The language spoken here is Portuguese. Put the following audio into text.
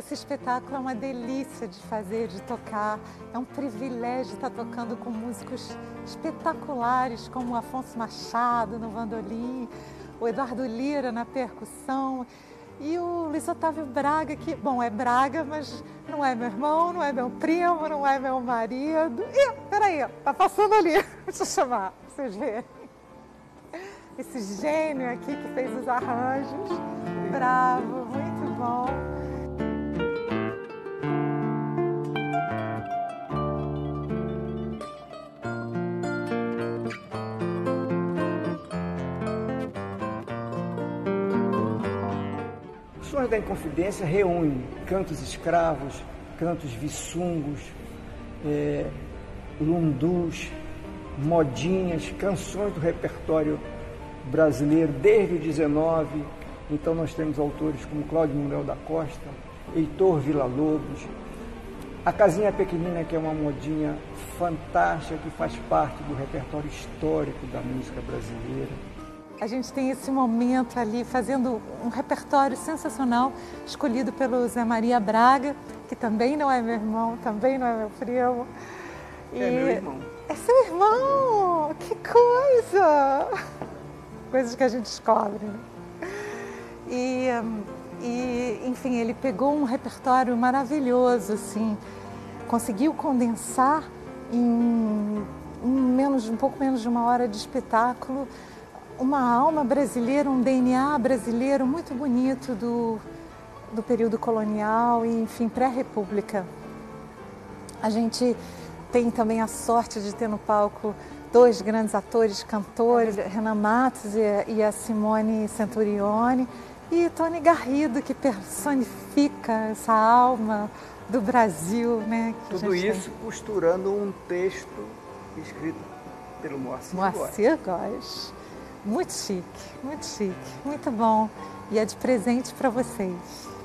Esse espetáculo é uma delícia de fazer, de tocar. É um privilégio estar tocando com músicos espetaculares, como o Afonso Machado no bandolim, o Eduardo Lira na percussão e o Luiz Otávio Braga, que, bom, é Braga, mas não é meu irmão, não é meu primo, não é meu marido. Ih, peraí, tá passando ali. Deixa eu chamar, pra vocês verem. Esse gênio aqui que fez os arranjos. Bravo, muito bom. Sons da Inconfidência reúne cantos escravos, cantos viçungos, lundus, modinhas, canções do repertório brasileiro desde o 19. Então nós temos autores como Cláudio Manuel da Costa, Heitor Villa-Lobos, a Casinha Pequenina, que é uma modinha fantástica que faz parte do repertório histórico da música brasileira. A gente tem esse momento ali fazendo um repertório sensacional, escolhido pelo Zé Maria Braga, que também não é meu irmão, também não é meu primo. É meu irmão. É seu irmão! Que coisa! Coisas que a gente descobre, né? Enfim, ele pegou um repertório maravilhoso, assim, conseguiu condensar em um pouco menos de uma hora de espetáculo uma alma brasileira, um DNA brasileiro muito bonito do período colonial e, enfim, pré-república. A gente tem também a sorte de ter no palco dois grandes atores, cantores, Renan Matos e a Simone Centurione, e Tony Garrido, que personifica essa alma do Brasil, né? Tudo isso costurando um texto escrito pelo Moacir Góes. Muito chique, muito bom. E é de presente para vocês.